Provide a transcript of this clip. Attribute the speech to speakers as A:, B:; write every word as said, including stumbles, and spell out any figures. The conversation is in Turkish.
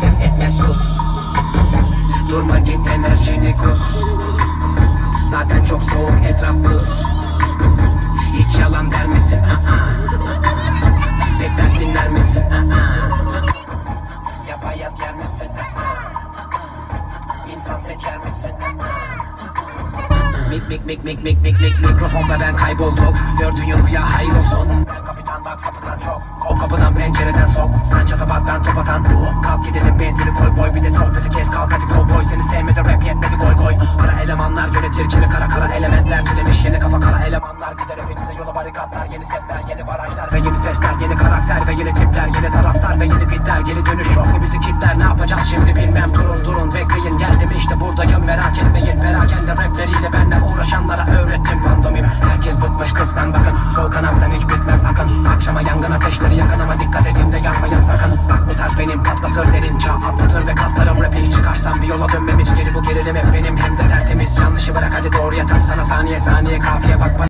A: ses etme sus. Durma git enerjini kus. Zaten çok soğuk etraf buz. Hiç yalan der misin? Bekler dinler misin? Ya bayat yer misin? İnsan seçer misin? Mik mik mik mik mik mik mik mikrofonda ben kayboldum. Gördüğün rüya hayır olsun. Ben kapitan bak sapıtan çok. O kapıdan pencereden sok. Sen çata bak ben top atan. Kalk gidelim benzini koy boy. Bir de sohbeti kes kalk hadi kovboy. Seni sevmedi rap yetmedi goy goy. Ara elemanlar yönetir kimi kara kara elementler. Türemiş yeni kafa kara elemanlar. Gider hepinize yola barikatlar. Yeni setler yeni barajlar ve yeni sesler. Yeni karakter ve yeni tipler. Yeni taraftar ve yeni bitler. Geri dönüş yok mu bizi kitler. Ne yapacağız şimdi bilmem. Durun durun bekleyin geldim işte buradayım. Merak etmeyin perakende rapleriyle benle uğraşanlara öğrettim pandomim. Herkes bıkmış kısmen bakın. Sol kanattan hiç bitmez akın. Akşama yangın ateşleri yakın ama dikkat edin de yanmayın sakın. Bak bu tarz benim patlatır derin çağ atlatır ve katlarım rapi. Çıkarsam bir yola dönmem hiç geri bu gerilim hep benim hem de tertemiz. Yanlışı bırak hadi doğruya tak sana saniye saniye kafiye bak bana.